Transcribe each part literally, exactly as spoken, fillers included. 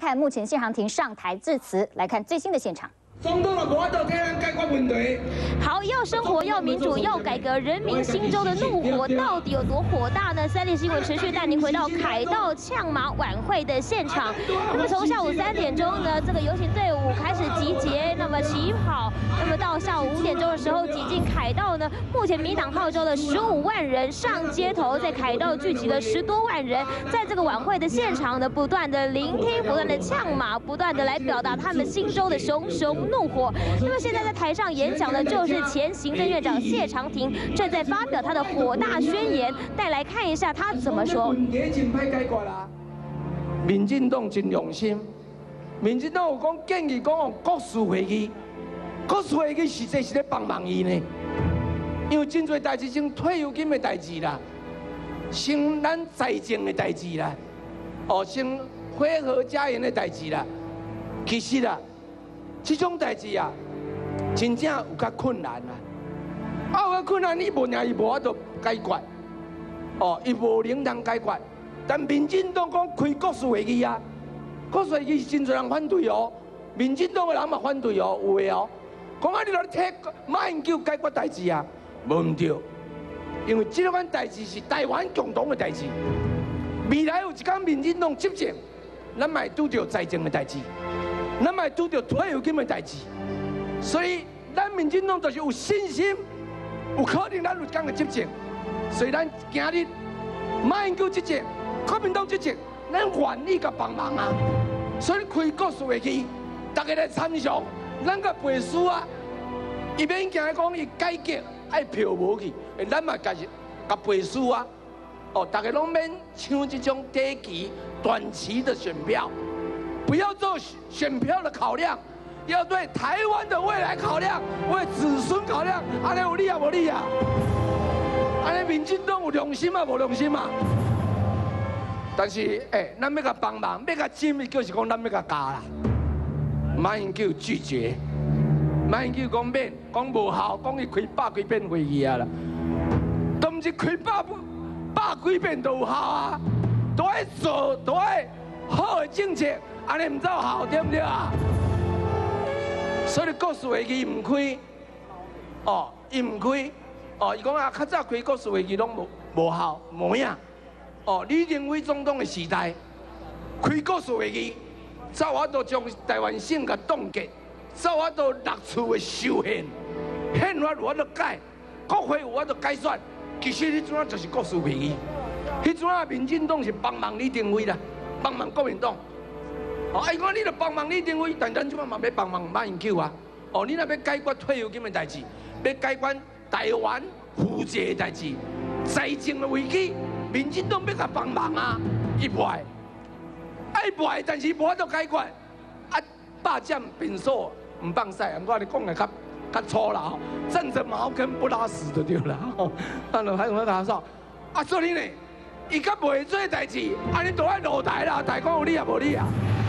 看目前谢长廷上台致辞，来看最新的现场。 总统也无法度替咱解决问题。 好，要生活，要民主，要改革，人民心中的怒火到底有多火大呢？三立新闻持续带您回到凯道呛马晚会的现场。那么从下午三点钟呢，这个游行队伍开始集结，那么起跑，那么到下午五点钟的时候挤进凯道呢。目前民党号召了十五万人上街头，在凯道聚集了十多万人，在这个晚会的现场呢，不断的聆听，不断的呛马，不断的来表达他们心中的熊熊怒火。那么现在在台上演讲的就是前行政院长谢长廷，正在发表他的火大宣言。带来看一下他怎么说。 问题真歹解决啦。民进党真用心，民进党有讲建议讲用国事会议，国事会议实际是咧帮忙伊呢。因为真侪代志，像退休金的代志啦，像咱财政的代志啦，哦，像会合家园的代志啦，其实啦。 这种代志啊，真正有较困难啊！啊，有较困难，伊无领，伊无法度解决。哦，伊无能通解决。但民进党讲开国事会议啊，国事会议真侪人反对哦，民进党的人嘛反对哦，有的哦。讲啊，你来替马英九解决代志啊，无唔对，因为这款代志是台湾共同的代志。未来有一天民进党执政，咱嘛会拄到财政的代志。 咱嘛拄到退休金的代志，所以咱民进党就是有信心，有可能咱有讲个执政，所以咱今日马英九执政，国民党执政，咱愿意甲帮忙啊。所以开国事会议，大家来参详，咱个背书啊，伊免惊讲伊改革爱票无去，咱嘛家己甲背书啊。哦，大家拢免抢这种短期、短期的选票。 不要做选票的考量，要对台湾的未来考量，为子孙考量。安尼有理啊，无理啊？安尼民进党有良心啊，无良心啊？但是，哎、欸，咱要甲帮忙，要甲进，就是讲咱要甲加啦。马英九拒绝，马英九讲免，讲无效，讲伊开百几遍会议啊啦，都毋是开百百几遍都有效啊，都爱做，都爱好的政策。 安尼唔奏效对不对啊？所以国事会议唔开，哦，伊唔开，哦，伊讲啊，较早开国事会议拢无无效，无影。哦，李登辉总统的时代开国事会议，早我都将台湾省甲冻结，早我都六处的修宪，宪法有我都改，国会有我都改选。其实迄阵啊就是国事会议，迄阵啊民进党是帮忙李登辉啦，帮忙国民党。 哦，哎，我你著帮忙李登辉，但咱即摆嘛要帮忙马英九啊！哦，你若要解决退休金的代志，要解决台湾负债的代志、财政的危机，民进党要甲帮忙啊！伊不爱，爱不爱，但是无法度解决。啊，霸占便所唔放屎，我跟你讲的较较粗啦吼，站着茅坑不拉屎就对啦。哦，啊，就还有那个说，啊，所以呢，伊较袂做代志，安尼都爱落台啦，台讲有理啊无理啊！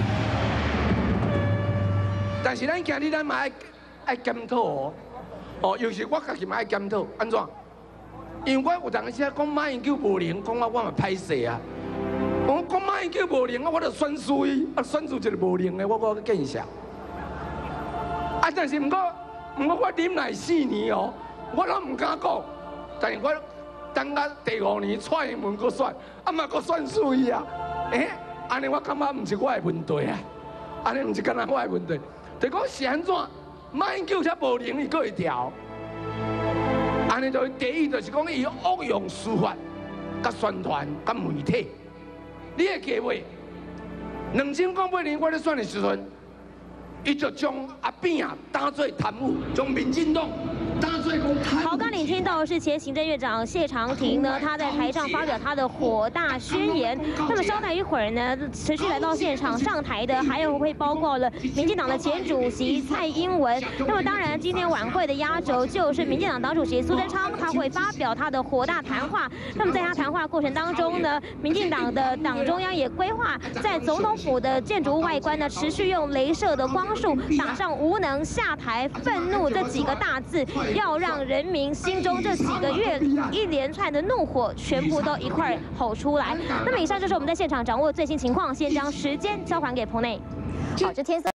但是咱今日咱嘛爱爱检讨哦，哦，尤其我家己嘛爱检讨，安怎？因为我有当时讲马英九无能，讲我我嘛歹势啊。我讲马英九无能啊，我就选输伊，啊选输一个无能的，我我见笑。啊，但是毋过毋过我忍耐四年哦，我拢唔敢讲，但是我等到第五年蔡英文搁选，啊嘛搁选输伊啊，诶，安尼我感觉毋是我的问题啊，安尼毋是干那我的问题。 就讲是安怎，马英九才无能，伊搁会调。安尼就第一就是讲伊恶用司法、甲宣传、甲媒体。你会记袂？两千零八年我咧选的时阵，伊就将阿扁啊当作贪污，将民进党当作讲贪污。 好，刚你听到的是前行政院长谢长廷呢，他在台上发表他的火大宣言。那么稍待一会儿呢，持续来到现场上台的，还有会包括了民进党的前主席蔡英文。那么当然，今天晚会的压轴就是民进党党主席苏贞昌，他会发表他的火大谈话。那么在他谈话过程当中呢，民进党的党中央也规划在总统府的建筑物外观呢，持续用雷射的光束打上“无能”“下台”“愤怒”这几个大字，要让让人民心中这几个月一连串的怒火全部都一块吼出来。那么以上就是我们在现场掌握的最新情况，先将时间交还给棚内。 好，这天色。